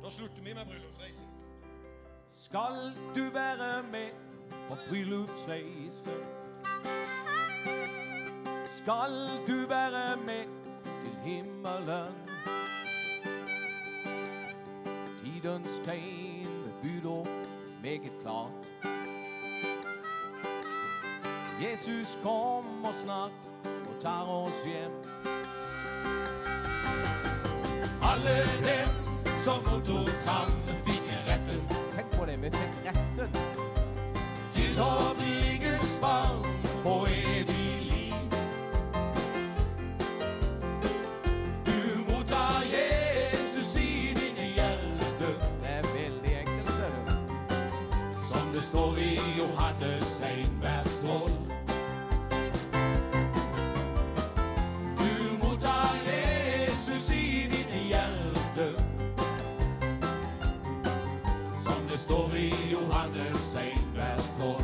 Nå slutter vi med bryllupsreisen. Skal du være med på bryllupsreise? Skal du være med til himmelen? Tidens tegn byder meget klart. Jesus kommer snart og tar oss hjem. Alle dem som mottok ham fikk retten. Tenk på det, vi fikk retten til å bli Guds barn for evig liv. Du mottar Jesus i ditt hjerte. Det er veldig enkelt, ser du. Som det står i Johannes 1, vers 12. Du mottar Jesus i ditt hjerte. Som det står i Johannes 1, vers 12.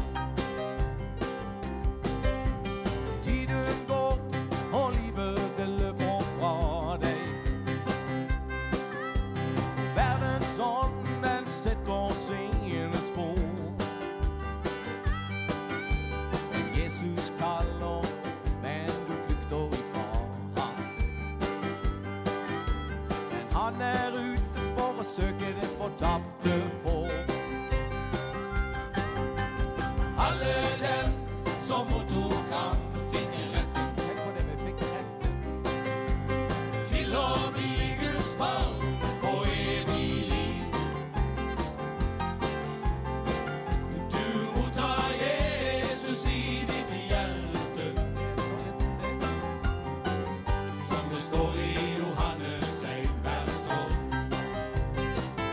Tiden går, og livet det løper fra deg. Verdens ånd, den setter sine spor. Men Jesus kaller, men du flykter ifra ham. Men han er ute for å søke det fortapte får. Alle dem som mottok ham fikk retten. Tenk på det, vi fikk retten til å bli Guds barn for evig liv. Du mottar Jesus i ditt hjerte. Som det står i Johannes 1, vers 12.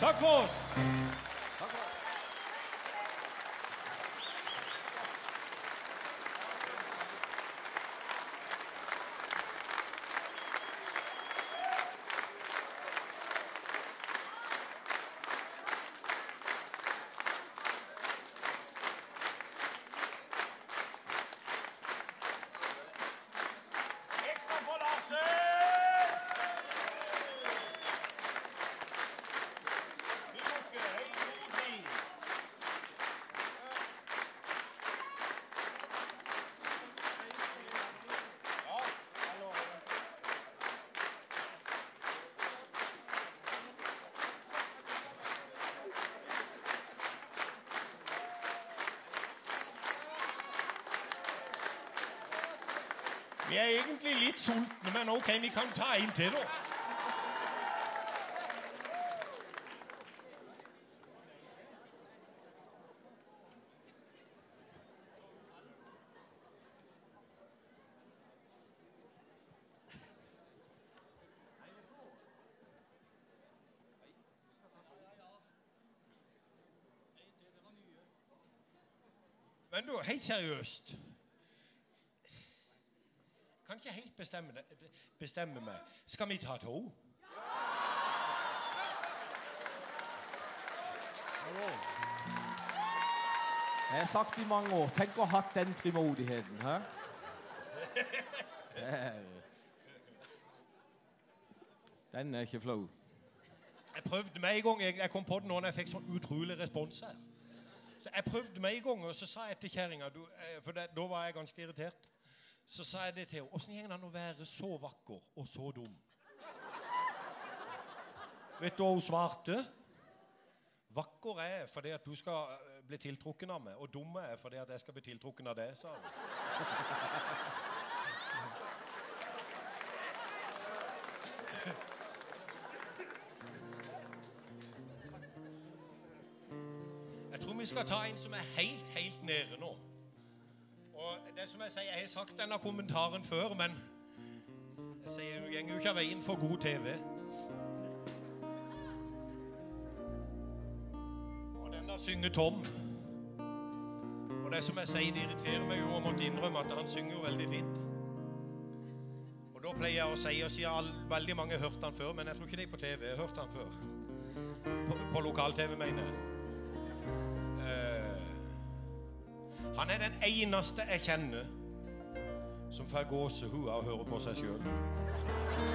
Takk for oss. Ekstra for Larsen! Vi lukker helt god tid. Ja, jeg lover det. Vi er egentlig litt sultne, men ok, vi kan ta en til da. Men du, helt seriøst. Kan ikke helt bestemme meg. Skal vi ta to? Jeg har sagt i mange år, tenk å ha hatt den frimodigheten, hæ? Den er ikke flau. Jeg prøvde meg en gang, jeg kom på den når jeg fikk sånn utrolig respons her. Så jeg prøvde meg en gang, og så sa jeg til kjæringa, for da var jeg ganske irritert, så sa jeg det til henne, hvordan gjenger det an å være så vakker og så dum? Vet du hva hun svarte? Vakker er fordi at du skal bli tiltrukken av meg, og dumme er fordi at jeg skal bli tiltrukken av deg, sa hun. Jeg tror vi skal ta en som er helt nede nå. Og det som jeg sier, jeg har sagt denne kommentaren før, men jeg sier, du gjenger jo ikke av veien for god TV. Og denne synger Tom. Og det som jeg sier, det irriterer meg jo å måtte innrømme at han synger jo veldig fint. Og da pleier jeg å si, og sier veldig mange har hørt han før, men jeg tror ikke det er på TV, jeg har hørt han før. På lokal-TV, mener jeg. Han er den eneste jeg kjenner som får gåsehud av å høre på seg selv.